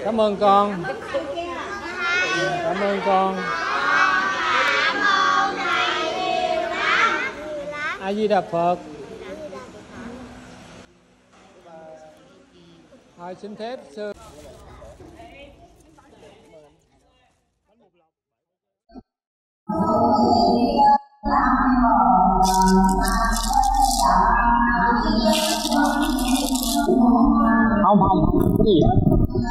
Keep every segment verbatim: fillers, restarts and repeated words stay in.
Cảm ơn con. Cảm ơn con. A Di Đà Phật. Thôi xin phép sư. Không không không có gì hết.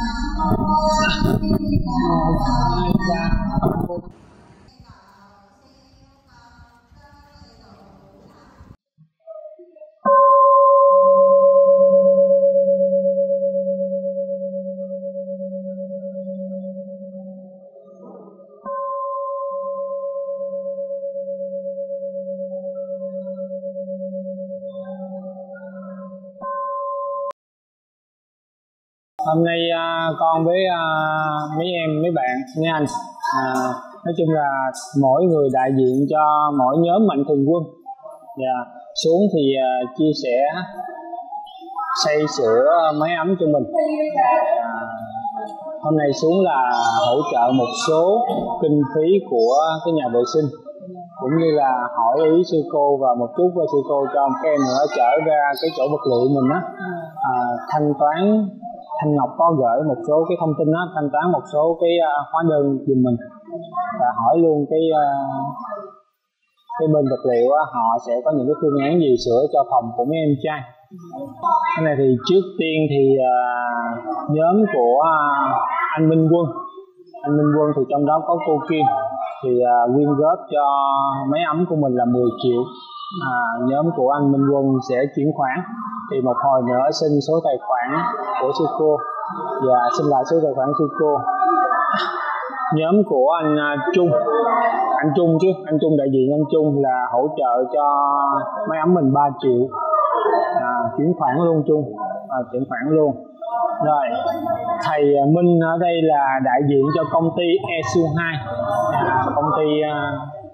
Hôm nay à, con với à, mấy em, mấy bạn, mấy anh à, nói chung là mỗi người đại diện cho mỗi nhóm mạnh thường quân. Yeah. Xuống thì à, chia sẻ xây sửa máy ấm cho mình. À, hôm nay xuống là hỗ trợ một số kinh phí của cái nhà vệ sinh, cũng như là hỏi ý sư cô và một chút với sư cô cho các em nữa trở ra cái chỗ vật liệu mình á, à, thanh toán. Thanh Ngọc có gửi một số cái thông tin đó, thanh toán một số cái uh, hóa đơn giùm mình, và hỏi luôn cái uh, cái bên vật liệu uh, họ sẽ có những cái phương án gì sửa cho phòng của mấy em trai. Cái này thì trước tiên thì uh, nhóm của uh, anh Minh Quân, anh Minh Quân thì trong đó có cô Kim thì uh, quyên góp cho máy ấm của mình là mười triệu. À, nhóm của anh Minh Quân sẽ chuyển khoản, thì một hồi nữa xin số tài khoản của sư cô và xin lại số tài khoản sư cô. Nhóm của anh uh, Trung, anh Trung chứ, anh Trung đại diện anh Trung là hỗ trợ cho máy ấm mình ba triệu. À, chuyển khoản luôn Trung, à, chuyển khoản luôn. Rồi, thầy Minh ở đây là đại diện cho công ty e xê u hai, à, công ty uh,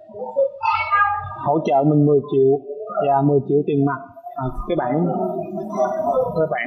hỗ trợ mình mười triệu và mười triệu tiền mặt. À, cái bản các bạn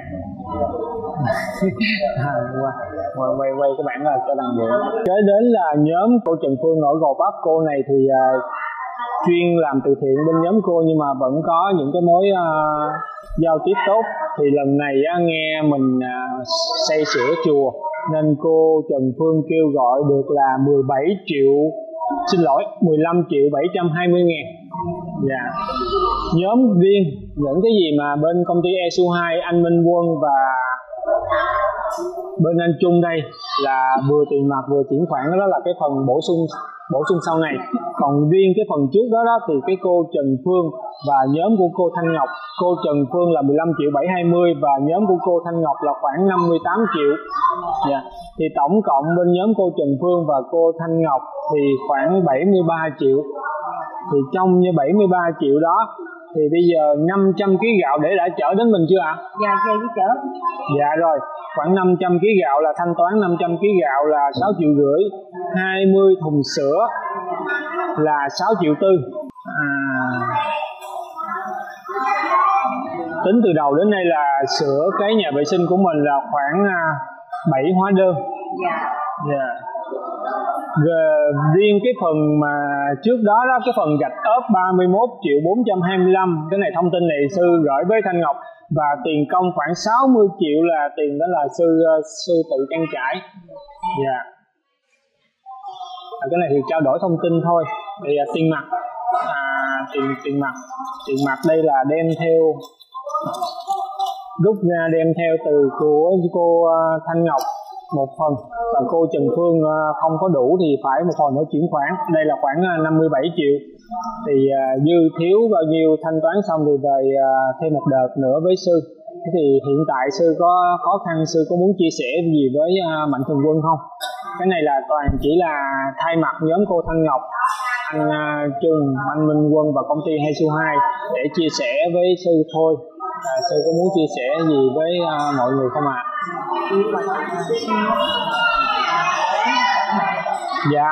à, quay, quay quay cái bản là cho đằng bữa. Kế đến là nhóm cô Trần Phương ở Gò Vấp. Cô này thì uh, chuyên làm từ thiện bên nhóm cô, nhưng mà vẫn có những cái mối uh, giao tiếp tốt. Thì lần này uh, nghe mình uh, xây sửa chùa nên cô Trần Phương kêu gọi được là mười bảy triệu, xin lỗi mười lăm triệu bảy trăm hai mươi ngàn. Dạ. Nhóm riêng những cái gì mà bên công ty e xê u hai, anh Minh Quân và bên anh Trung đây là vừa tiền mặt vừa chuyển khoản, đó là cái phần bổ sung bổ sung sau này. Còn riêng cái phần trước đó, đó thì cái cô Trần Phương và nhóm của cô Thanh Ngọc, cô Trần Phương là mười lăm triệu bảy trăm hai mươi và nhóm của cô Thanh Ngọc là khoảng năm mươi tám triệu. Dạ. Thì tổng cộng bên nhóm cô Trần Phương và cô Thanh Ngọc thì khoảng bảy mươi ba triệu. Thì trong như bảy mươi ba triệu đó thì bây giờ năm trăm ki lô gam gạo để đã chở đến mình chưa ạ? À? Dạ, dạ đi chở. Dạ rồi, khoảng năm trăm ki lô gam gạo là thanh toán năm trăm ki lô gam gạo là sáu triệu rưỡi, hai mươi thùng sữa là sáu triệu tư. À, tính từ đầu đến nay là sửa cái nhà vệ sinh của mình là khoảng bảy hóa đơn. Dạ. Dạ. Rồi, riêng cái phần mà trước đó đó, cái phần gạch ốp ba mươi mốt triệu bốn trăm hai mươi lăm, cái này thông tin này sư gửi với Thanh Ngọc, và tiền công khoảng sáu mươi triệu là tiền đó là sư sư tự trang trải. Dạ. À, cái này thì trao đổi thông tin thôi. Thì à, tiền mặt, à, tiền tiền mặt, tiền mặt đây là đem theo, rút ra đem theo từ của cô Thanh Ngọc một phần, và cô Trần Phương không có đủ thì phải một hồi nữa chuyển khoản. Đây là khoảng năm mươi bảy triệu. Thì dư thiếu bao nhiêu thanh toán xong thì về thêm một đợt nữa với sư. Thế thì hiện tại sư có khó khăn, sư có muốn chia sẻ gì với mạnh thường quân không? Cái này là toàn chỉ là thay mặt nhóm cô Thanh Ngọc, anh Trung, anh Minh Quân và công ty e xê u hai để chia sẻ với sư thôi. À, sư có muốn chia sẻ gì với uh, mọi người không ạ? À? Dạ.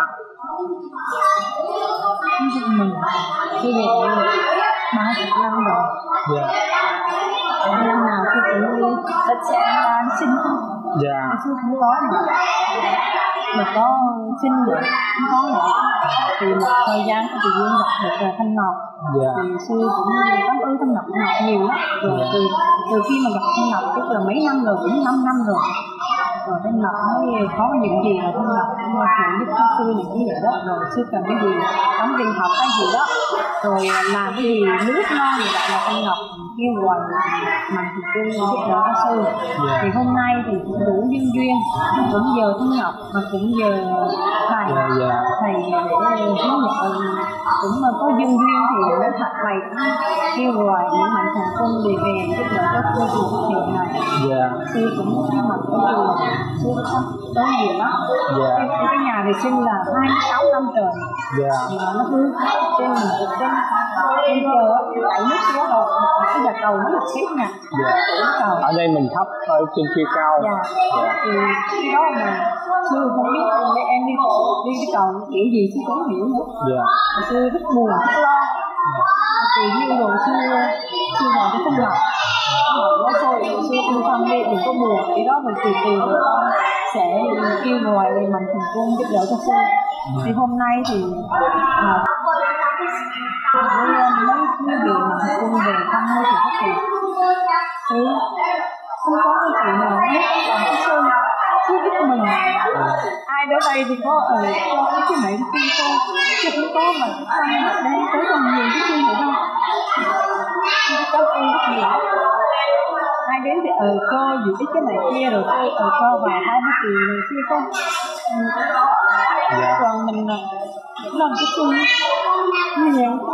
Mình sư về ba chục năm rồi. Dạ. Năm nào sư cũng đi tất cả xin không? Dạ. Sư cũng có mà mình có xin vậy cũng có vậy. Thì một thời gian thì duyên gặp được Thanh Ngọc. Dạ. Thì sư cũng cảm ơn Thanh Ngọc Ngọc nhiều lắm. Rồi Dạ. từ từ khi mà gặp Thanh Ngọc tức là mấy năm rồi, cũng năm năm rồi. Rồi Thanh Ngọc mới có những gì là Thanh Ngọc cũng là phụ giúp sư những cái gì đó. Rồi sư cần cái gì đóng tiền học cái gì đó, rồi làm cái gì nước ngon gì vậy là Thanh Ngọc kêu gọi Mạnh Thường Quân giúp đỡ các sư. Yeah. Thì hôm nay thì cũng đủ duyên duyên, cũng nhờ Thanh Ngọc mà cũng nhờ thầy. Yeah, yeah. Thầy để hướng nhận cũng có duyên duyên thì mới thật thầy kêu gọi những Mạnh Thường Quân để về giúp đỡ các sư từ thực hiện này. Yeah. Sư cũng mặc cái trường sư có tới nhiều lắm. Yeah. Cái, cái nhà vệ sinh là hai mươi sáu năm trời. Yeah. Mà nó cứ trên mình trên trên chờ đẩy nước xuống rồi cái nhà cầu nó là xếp nè. Yeah. Ở đây mình thấp, ở trên kia cao. Dạ. Yeah. Thì cái đó mà sư không biết em đi đi cái cầu kiểu gì sư cũng không hiểu nữa. Yeah. Sư rất buồn rất lo. Thì như rồi sư sư hỏi cho Thanh Ngọc, hỏi nó thôi sư yên tâm đi, đừng có buồn, cái đó mình từ từ rồi con sẽ kêu gọi Mạnh Thường Quân giúp đỡ cho sư. Thì hôm nay thì à, với mấy quý vị Mạnh Thường Quân về thăm nơi thì các vị thì không có cái chuyện nào hết, còn cái sư sư biết mình ai ở đây thì có ở cho cái này cái kia thôi, chứ không có mà không mà đây tới còn nhiều cái chuyện nữa đâu. Nó có ơn rất nhiều. Ai đến thì ờ cô gì biết cái này kia rồi cô ờ cô vài hai mươi triệu này kia không. Dạ. Còn mình là cũng làm cái chuyện như vậy không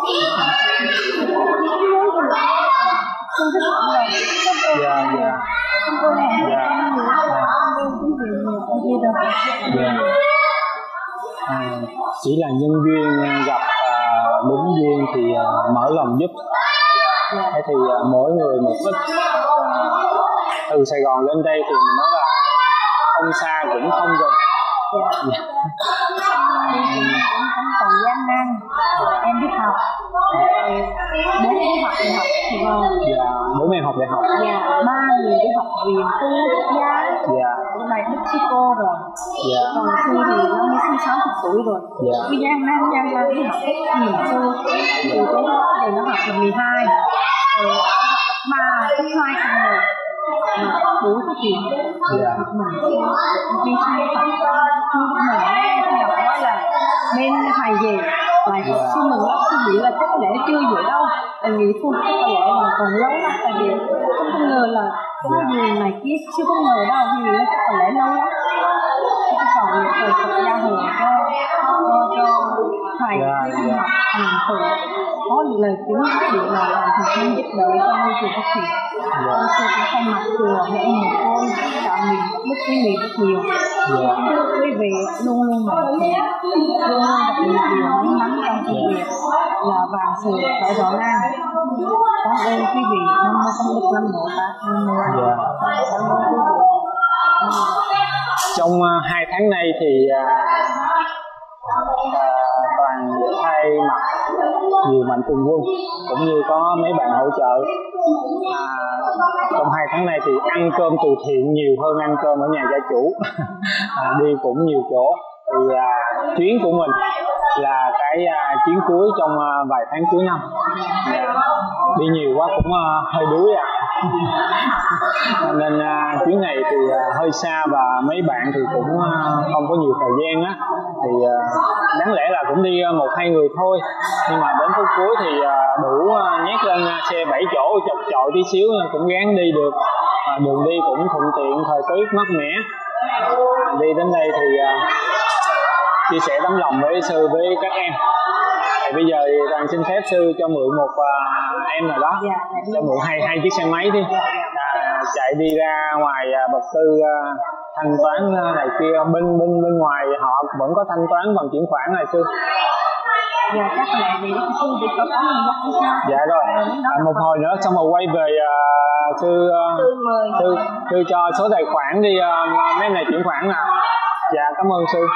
không thích rồi không ơn Dạ, dạ. không ơn này Dạ. không ơn cái gì nhiều cái gì đâu. Dạ. À, chỉ là nhân duyên gặp à, đúng duyên thì à, mở lòng giúp. Thế thì à, mỗi người một ít. Từ Sài Gòn lên đây thì mình nói là không xa cũng không gần. Dạ. Cũng không còn gian nan, em biết học, bố em đi học đại học thì vào. Dạ, bố mẹ học đại học. Dạ, ba người đi học viện tư quốc gia. Dạ. Ở đây Đức sư cô rồi. Dạ. Còn sư thì năm mươi sáu mươi tuổi rồi. Dạ. Cái gian nan gian nan đi học hết nhiều sư. Từ cái đó thì nó học là mười hai, rồi cấp ba, cấp hai không rồi. Đủ cái chuyện Dạ. học mình đi sai học sư mình học nói là bên thầy về lại học sư mình lắm, sư nghĩ là chắc có lẽ chưa vậy đâu, tại nghĩ thôi chắc có lẽ là còn lâu lắm, tại vì không có ngờ là có nhiều này kia chưa có ngờ đâu, nghĩ là chắc có lẽ lâu lắm. Cái cầu nguyện từ Phật gia hộ cho cho thầy với học mình tự có được lời tiếng nói điện là làm thực hiện giúp đỡ cho môi trường phát triển. Tôi sẽ thay mặt chùa để một cô chọn mình đức quý vị rất nhiều. Quý vị luôn luôn mạnh khỏe, luôn luôn gặp nhiều điều may mắn trong công việc là vàng sự phải rõ ràng. Cảm ơn quý vị, nam mô công đức lâm Bồ Tát, nam mô. Cảm ơn quý vị. Trong uh, hai tháng nay thì uh, toàn thay mặt nhiều Mạnh Thường Quân cũng như có mấy bạn hỗ trợ. À, trong hai tháng này thì ăn cơm từ thiện nhiều hơn ăn cơm ở nhà gia chủ. À, đi cũng nhiều chỗ. Thì à, chuyến của mình là cái à, chuyến cuối trong à, vài tháng cuối năm. À, đi nhiều quá cũng à, hơi đuối à. Nên à, chuyến này thì à, hơi xa và mấy bạn thì cũng à, không có nhiều thời gian á, thì à, đáng lẽ là cũng đi một hai người thôi, nhưng mà đến phút cuối thì à, đủ à, nhét lên xe bảy chỗ chật chội tí xíu cũng gắng đi được. À, đường đi cũng thuận tiện, thời tiết mát mẻ. À, đi đến đây thì à, chia sẻ tấm lòng với sư với các em. Thì bây giờ toàn xin phép sư cho mượn một uh, em nào đó, dạ, cho mượn hai hai chiếc xe máy đi, à, chạy đi ra ngoài uh, vật tư uh, thanh toán uh, này kia, bên bên bên ngoài họ vẫn có thanh toán bằng chuyển khoản này sư. Dạ chắc là vì sư bị có có người dắt sao? Dạ rồi. À, một hồi nữa xong rồi quay về uh, sư uh, sư sư cho số tài khoản đi, uh, mấy này chuyển khoản nè. Dạ cảm ơn sư.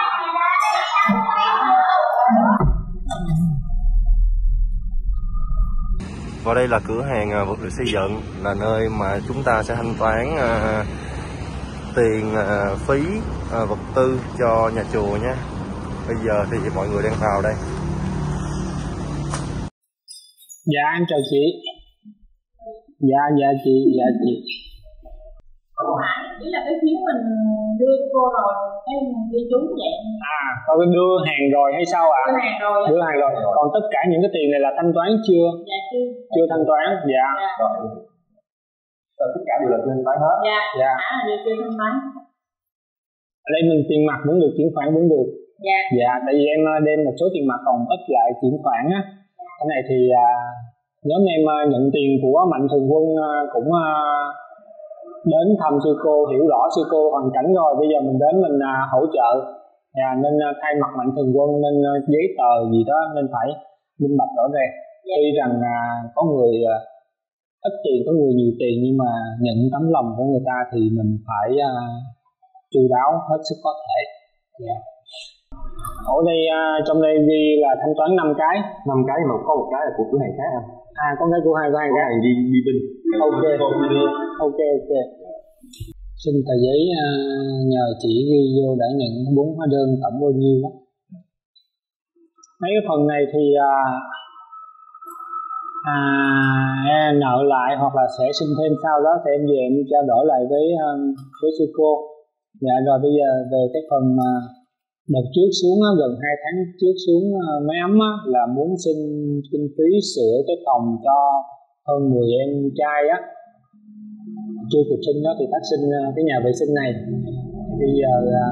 Và đây là cửa hàng vật liệu xây dựng, là nơi mà chúng ta sẽ thanh toán tiền uh, phí uh, vật tư cho nhà chùa nhé. Bây giờ thì mọi người đang vào đây. Dạ em chào chị. Dạ dạ chị, dạ chị. Cô Hải, chỉ là cái phiếu mình đưa cho cô rồi, cái mình ghi chú vậy. À, có đưa hàng rồi hay sao ạ? À? Đưa hàng rồi. Đưa hàng rồi. Còn tất cả những cái tiền này là thanh toán chưa? Dạ chưa. Chưa thanh toán, dạ. Dạ. Rồi. Rồi, tất cả đều là chưa thanh toán hết. Dạ. Dạ. À, đều chưa thanh toán. Ở đây mình tiền mặt vẫn được, chuyển khoản vẫn được. Dạ. Dạ, tại vì em đem một số tiền mặt còn ít lại chuyển khoản á. Cái này thì à, nhóm em nhận tiền của Mạnh Thường Quân cũng à, đến thăm sư cô, hiểu rõ sư cô hoàn cảnh rồi, bây giờ mình đến mình à, hỗ trợ. Dạ, nên à, thay mặt Mạnh Thường Quân nên à, giấy tờ gì đó nên phải minh bạch rõ ràng. Dạ. Tuy rằng à, có người à, ít tiền, có người nhiều tiền, nhưng mà nhận tấm lòng của người ta thì mình phải à, chu đáo hết sức có thể. Yeah. Ở đây uh, trong đây ghi là thanh toán năm cái, năm cái mà có một cái là của cửa hàng khác không? À, có cái của hai của hai cái. Hàng đi đi binh. Ok. Ok ok. Xin tờ giấy uh, nhờ chị ghi vô đã nhận bốn hóa đơn tổng bao nhiêu đó. Mấy cái phần này thì uh, à, nợ lại hoặc là sẽ xin thêm sau đó thì em về em trao đổi lại với uh, với sư cô. Dạ rồi bây giờ về cái phần mà đợt trước xuống á, gần hai tháng trước xuống uh, máy ấm á, là muốn xin kinh phí sửa cái phòng cho hơn mười em trai á, chưa kịp sinh đó thì phát sinh uh, cái nhà vệ sinh này. Bây giờ uh,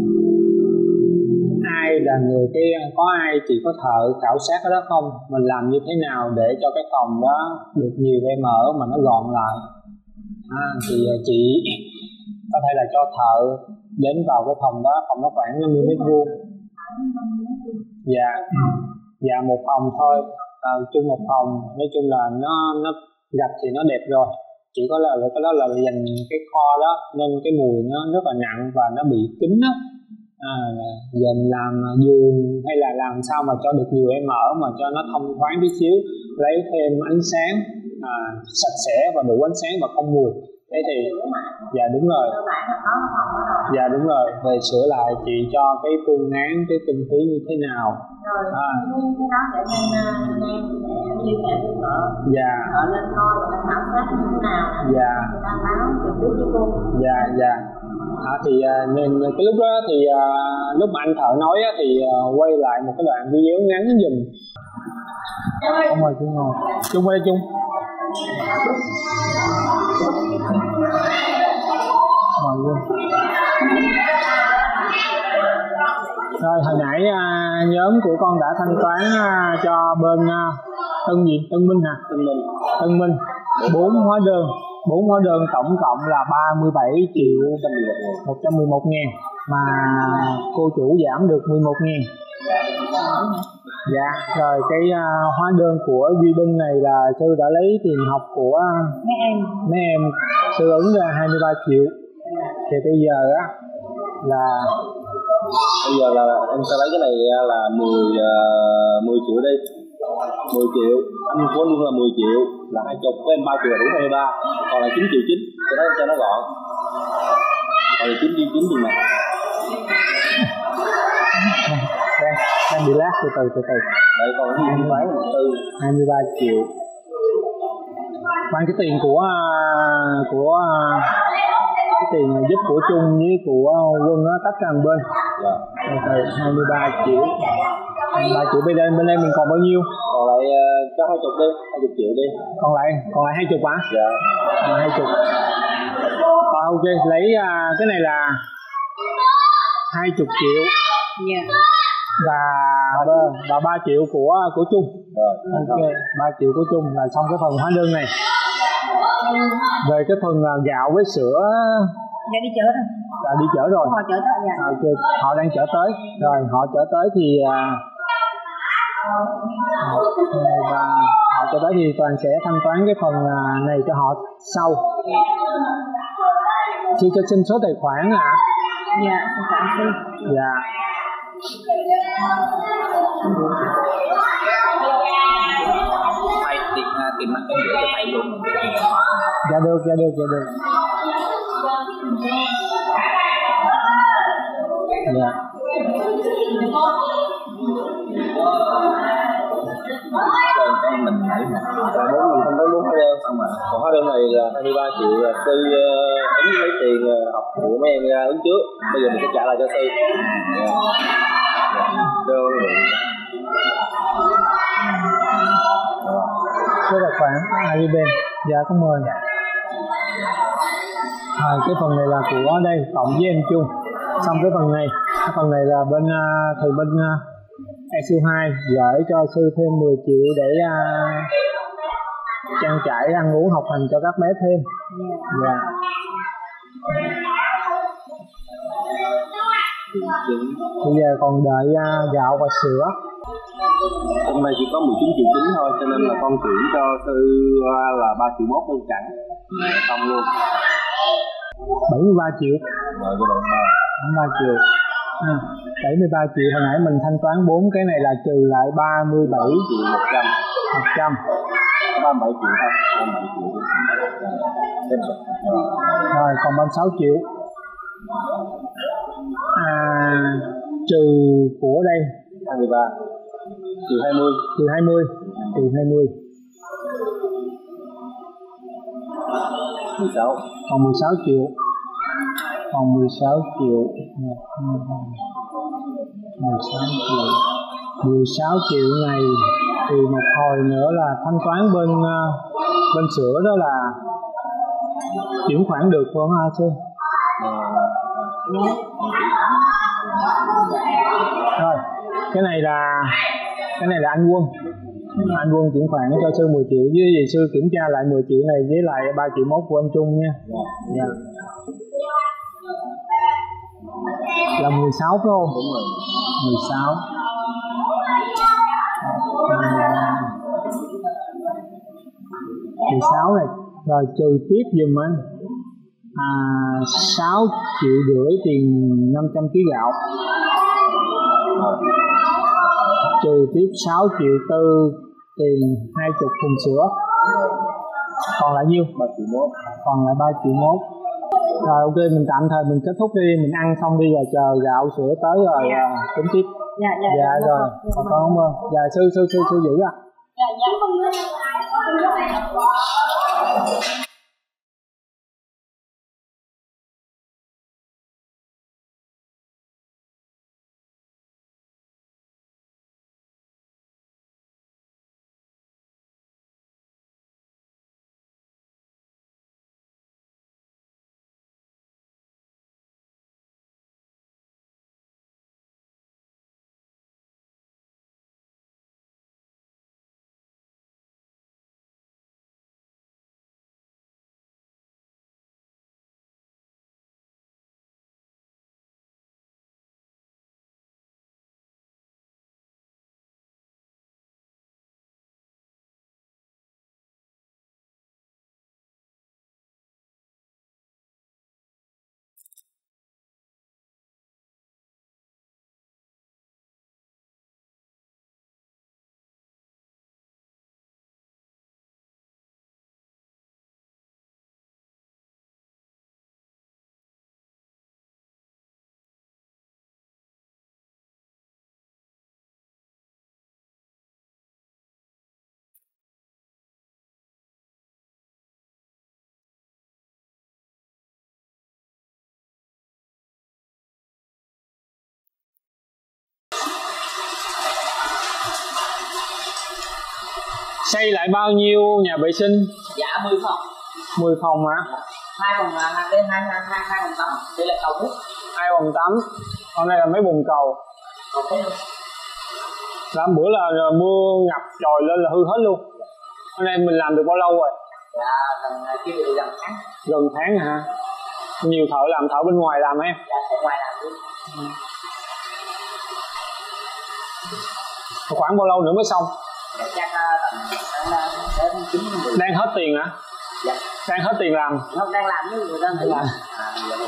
ai là người cái có ai chỉ có thợ khảo sát cái đó không, mình làm như thế nào để cho cái phòng đó được nhiều em ở mà nó gọn lại. À, thì uh, chị có thể là cho thợ đến vào cái phòng đó, phòng nó khoảng năm mươi mét vuông. Dạ, dạ một phòng thôi, à, chung một phòng, nói chung là nó nó gạch thì nó đẹp rồi, chỉ có là cái đó là dành cái kho đó nên cái mùi nó rất là nặng và nó bị kín á. À, giờ mình làm giường hay là làm sao mà cho được nhiều em ở mà cho nó thông thoáng tí xíu, lấy thêm ánh sáng à, sạch sẽ và đủ ánh sáng và không mùi. Thế thì dạ đúng rồi, dạ đúng rồi, về sửa lại chị cho cái phương án, cái kinh phí như thế nào rồi à. Cái đó để em em để liên hệ với vợ, dạ vợ lên coi và khảo sát như thế nào, dạ người ta báo trực tiếp cho cô. dạ dạ à, thì nên cái lúc đó thì à, lúc mà anh thợ nói á, thì à, quay lại một cái đoạn video ngắn giùm. Không rồi Chung ngồi Chung qua đây Chung. Rồi luôn. Rồi hồi nãy à, nhóm của con đã thanh toán à, cho bên à, Tân gì? Tân Minh hả? Tân Minh. Tân Minh bốn hóa đơn, bốn hóa đơn tổng cộng là ba mươi bảy triệu một trăm mười một ngàn mà cô chủ giảm được mười một ngàn. Dạ, rồi cái uh, hóa đơn của Duy Binh này là sư đã lấy tiền học của mấy em mấy em sư ứng ra hai mươi ba triệu. Thì bây giờ á là bây giờ là em sẽ lấy cái này là mười, mười triệu đi, mười triệu anh có luôn là mười triệu là hai chục của em ba triệu là đủ hai mươi ba, còn là chín triệu chín cho nó cho nó gọn, rồi chín đi chín tiền mặt. đang đang bị lát từ từ từ từ đây còn cái gì bán một tư hai mươi ba triệu bằng cái tiền của của cái tiền giúp của Chung với của Quân á, tách ra một bên. Dạ. Từ hai mươi ba triệu, hai mươi ba triệu bên đây bên đây mình còn bao nhiêu? Còn lại uh, cho hai chục đi, hai chục triệu đi. Còn lại còn lại hai chục hả? Dạ. À, hai chục. Rồi ok, lấy uh, cái này là hai chục triệu. Dạ. Và và ba triệu của của Chung. Rồi. Ok, ba triệu của Chung là xong cái phần hóa đơn này. Về cái phần gạo với sữa Dạ đi chở rồi. Đã đi chở rồi. Họ chở tới. Dạ. À, okay. Họ đang chở tới. Rồi họ chở tới thì và họ chở tới thì Toàn sẽ thanh toán cái phần này cho họ sau. Chưa cho xin số tài khoản ạ. À? Dạ, tài khoản xin. Dạ. Phải tiền tiền mặt em gửi cho thầy luôn. Dạ được, dạ được, dạ được. Dạ. Còn cái mình nghĩ là bốn mình không tới bốn hóa đơn không mà còn hóa đơn này là hai mươi ba triệu là sư uh, ứng lấy tiền uh, học của mấy em ra ứng trước, bây giờ mình sẽ trả lại cho sư. Đơn số tài khoản hai bên. Dạ cảm ơn. À, cái phần này là của đây cộng với em Trung. Xong cái phần này, cái phần này là bên uh, thầy bên uh, e xê u hai gửi cho sư thêm mười triệu để uh, trang trải ăn uống học hành cho các bé thêm. Dạ. Bây giờ còn đợi uh, gạo và sữa. Hôm nay chỉ có mười chín triệu chín thôi, cho nên là con chuyển cho sư là ba triệu mốt đơn chẳng xong luôn. bảy mươi ba triệu. Rồi cho bạn ba. bảy mươi ba triệu. À, bảy mươi ba triệu hồi nãy mình thanh toán bốn cái này là trừ lại ba mươi bảy triệu một trăm. một trăm. ba mươi bảy triệu thôi. ba mươi bảy triệu. Rồi còn ba mươi sáu triệu. À, trừ của đây hai mươi ba. Trừ hai mươi. Trừ hai mươi. Trừ hai mươi. mười sáu. Còn mười sáu triệu. Còn mười sáu triệu. mười sáu triệu. mười sáu triệu này thì một hồi nữa là thanh toán bên bên sữa đó là chuyển khoản được không hả sư? Rồi, cái này là cái này là anh Quân. Anh Quân chuyển khoản cho sư mười triệu, với gì sư kiểm tra lại mười triệu này với lại ba triệu mốt của anh Trung nha. Dạ. Là mười sáu phải không? Đúng rồi. mười sáu. mười sáu này. Rồi trừ tiếp giùm anh. À, sáu triệu rưỡi tiền năm trăm ký gạo. Trừ tiếp sáu triệu tư tiền hai mươi thùng sữa. Còn lại nhiêu? ba triệu mốt. Còn lại ba triệu mốt. Rồi ok, mình tạm thời mình kết thúc đi, mình ăn xong đi rồi chờ gạo sữa tới rồi uh, tính tiếp. Dạ dạ. Dạ rồi, con cảm ơn. Dạ sư sư sư sư giữ à. Dạ dạ. Xây lại bao nhiêu nhà vệ sinh? Dạ mười phòng. mười phòng hả? Hai phòng là hai đến hai hai hai hai phòng tắm, đây là cầu nước. Hai phòng tắm. Còn đây là mấy bồn cầu. Còn thế luôn. Làm bữa là mưa ngập trồi lên là hư hết luôn. Hôm nay mình làm được bao lâu rồi? Dạ gần kia thì gần tháng. Gần tháng hả? Nhiều thợ làm, thợ bên ngoài làm em? Dạ thợ ngoài làm luôn. Ừ. Khoảng bao lâu nữa mới xong? Dạ chắc tầm đến chín mươi. Đang hết tiền hả? Dạ. Đang hết tiền làm? Không, đang làm với người ta thử làm. À, dạ.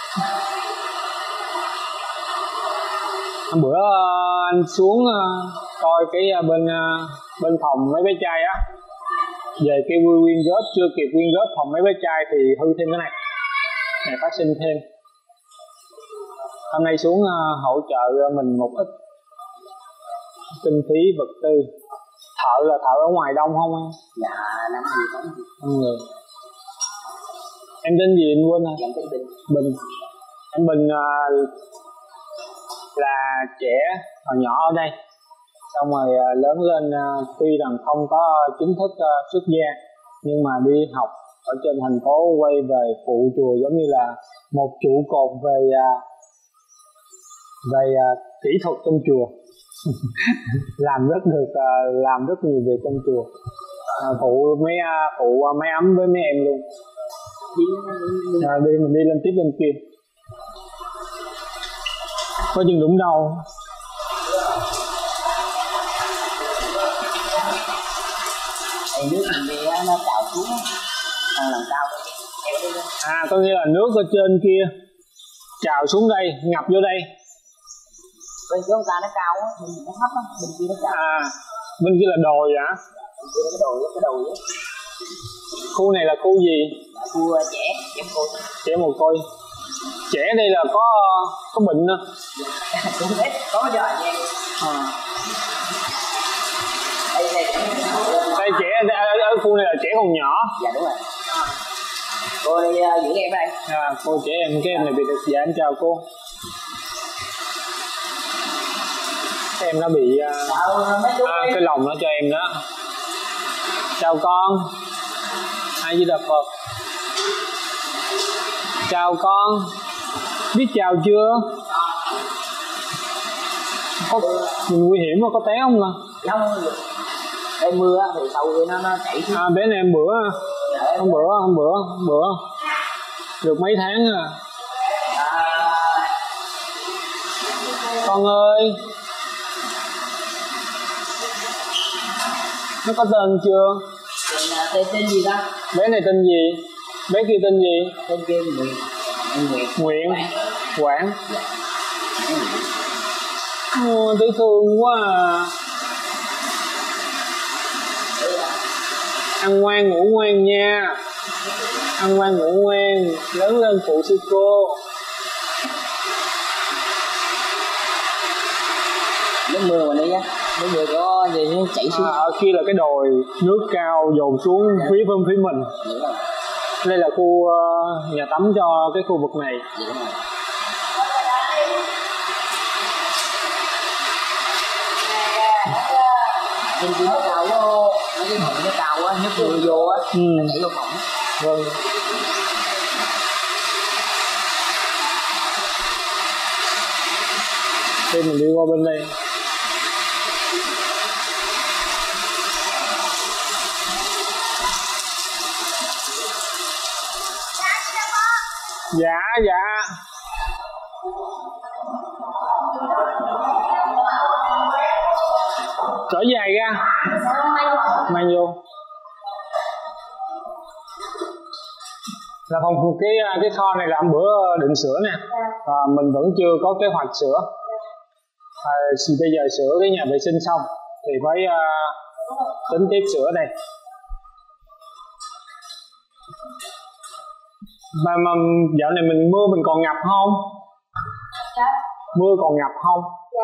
Hôm bữa anh xuống coi cái bên bên phòng mấy bé trai á, về cái quyên góp chưa kịp quyên góp phòng mấy bé trai thì hư thêm cái này, này phát sinh thêm. Hôm nay xuống uh, hỗ trợ mình một ít kinh phí vật tư. Thợ là thợ ở ngoài đông không em? Dạ năm người có năm người. Em tên gì anh quên hả? em tên Bình. Bình. Em Bình uh, là trẻ hồi nhỏ ở đây, xong rồi uh, lớn lên uh, tuy rằng không có chính thức uh, xuất gia nhưng mà đi học ở trên thành phố, quay về phụ chùa giống như là một trụ cột về uh, về uh, kỹ thuật trong chùa. làm rất được uh, làm rất nhiều việc trong chùa, uh, phụ mấy uh, phụ uh, máy ấm với mấy em luôn. Đi À, đi mình đi lên tiếp bên kia có chừng đúng đâu. Đây nước mình đi á, nó trào xuống không làm sao đâu. À, có nghĩa là nước ở trên kia trào xuống đây, ngập vô đây. Bên chỗ người ta nó cao á, bên nó thấp á, bên kia nó cao. À, bên kia là đồi hả? Bên kia cái đồi á, cái đồi á. Khu này là khu gì? Khu trẻ, trẻ mồ côi. Trẻ mồ côi. Trẻ đây là có có bệnh nữa. Cũng hết, có cho anh em. À. Đây đây. Đây trẻ ở, ở khu này là trẻ còn nhỏ. Dạ đúng rồi. Cô đi uh, giữ em đây. À, cô trẻ em, cái em này bị được. Dạ em chào cô. Cái em nó bị uh, à, cái lòng nó cho em đó. Chào con. A Di Đà Phật. Chào con. Biết chào chưa? Có mình nguy hiểm mà có té không nè? Không được. Đây mưa thì sâu nó nó chảy xuống. À bé này em bữa hôm bữa hôm bữa hôm bữa được mấy tháng à. Con ơi, nó có tên chưa? Tên, tên, tên gì ta? Bé này tên gì? Bé kia tên gì? Tên kia Nguyện. Nguyện. Nguyện. Quảng. Ồ, thấy thương quá à. Ăn ngoan ngủ ngoan nha. Ăn ngoan ngủ ngoan, lớn lên phụ sư cô. Nước mưa mà đây á, nước mưa có gì nó chảy xuống. À, ở kia là cái đồi nước cao dồn xuống phía bên phía mình. Đây là khu uh, nhà tắm cho cái khu vực này. Bên kia nó cao quá, nó cái hộp nó cao quá, nước mưa vô á, ừ. chảy vô phòng. Vâng. Đây mình đi qua bên đây. Dạ dạ. Cỡ dài ra. Mang vô. Là phòng cái cái kho này là hôm bữa đựng sữa nè. Và mình vẫn chưa có kế hoạch sữa. À, bây giờ sửa cái nhà vệ sinh xong thì phải uh, tính tiếp sửa đây. Mà, mà dạo này mình mưa mình còn ngập không? Dạ. Mưa còn ngập không? Dạ.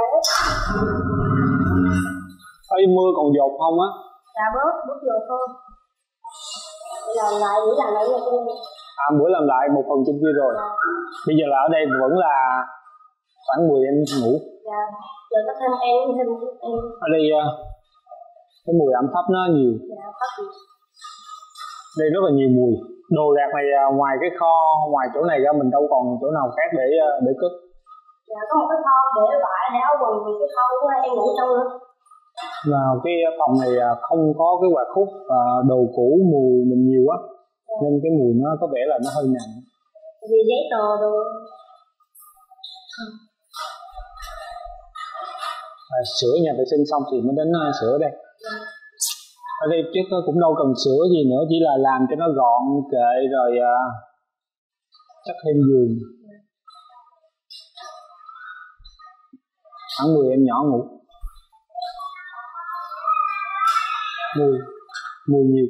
Ê, mưa còn dột không á? Dạ bớt, bớt dột thôi. Làm lại, bữa làm lại trên. À, bữa làm lại một phần trên kia rồi. Dạ. Bây giờ là ở đây vẫn là khoảng mười em ngủ. Dạ. Giờ có thêm em, thêm em. Ở đây cái mùi ẩm thấp nó nhiều. Dạ, thấp. Đây rất là nhiều mùi. Đồ đạc này ngoài cái kho, ngoài chỗ này ra mình đâu còn chỗ nào khác để để cất. Dạ, có một cái kho để vải, để áo quần, cái kho của em ngủ trong nữa. Và cái phòng này không có cái quạt hút và đồ cũ mùi mình nhiều á, dạ. Nên cái mùi nó có vẻ là nó hơi nặng. Vì giấy tờ rồi. À, sửa nhà vệ sinh xong thì mới đến uh, sửa đây. Dạ. Ở đây chứ cũng đâu cần sửa gì nữa, chỉ là làm cho nó gọn kệ rồi uh, chắc thêm giường. Dạ. Khoảng mười em nhỏ ngủ. Mùi, mùi nhiều.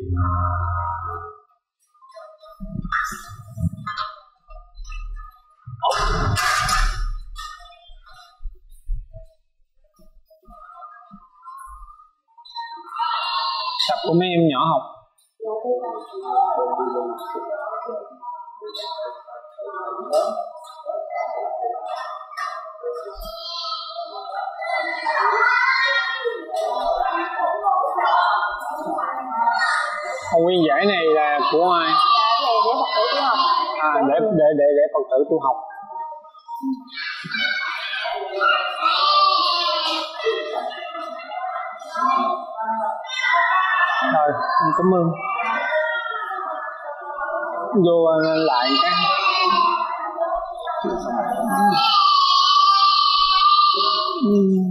mấy em nhỏ học. Còn nguyên giải này là của ai? Này để Phật tử tu học. À, để để để để Phật tử tu học. Rồi, cảm ơn. Vô lại cái. Uhm.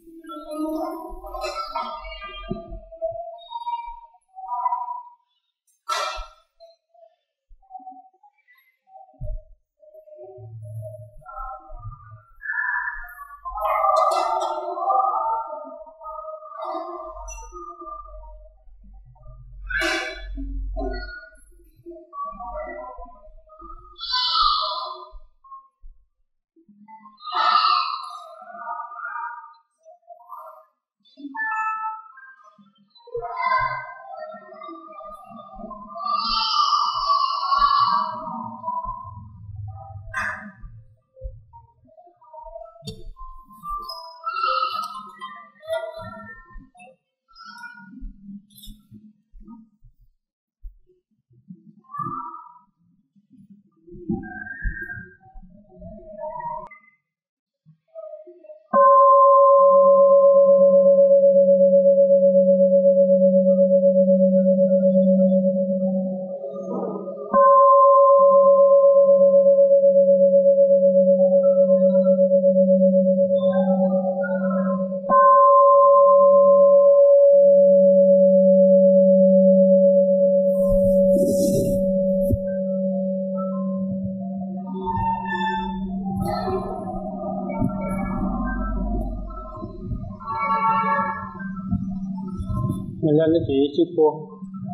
Mình lên cho chị sư cô.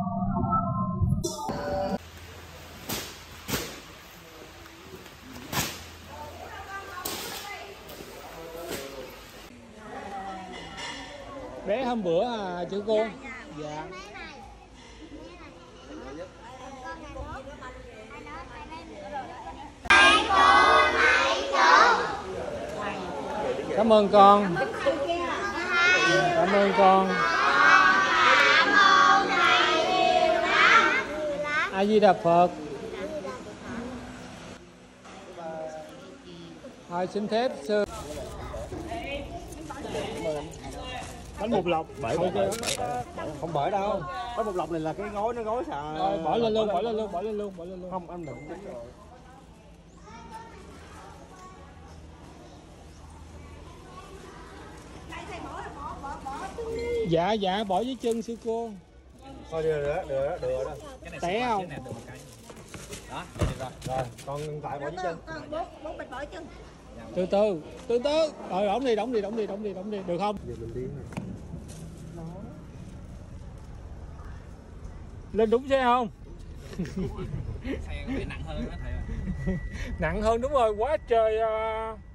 Bé hôm bữa à chữ cô. Dạ. Cảm ơn con. Cảm ơn con. A Di Đà Phật. Thôi xin phép sư. Bánh bột lọc. Bởi không, không bởi đâu. Bánh bột lọc này là cái gói nó gói xà. Rồi, bỏ lên luôn, bỏ lên luôn, bỏ lên luôn, bỏ lên luôn. Không anh đừng. Dạ dạ bỏ với chân sư cô. Thôi đưa đó, đưa đó, đưa đó. Té không? Đó, rồi. Rồi, còn tại bỏ với chân. Bốn bịch bỏ chân. Từ từ, từ từ. Rồi đóng đi, đóng đi, đóng đi, đóng đi, đóng đi, được không? Giờ mình đi. Lên đúng xe không? Xe có vẻ nặng hơn đó thầy ơi. Nặng hơn đúng rồi, quá trời. Uh...